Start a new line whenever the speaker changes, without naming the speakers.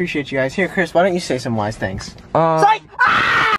appreciate you guys. Here, Chris, why don't you say some wise things?
Psych!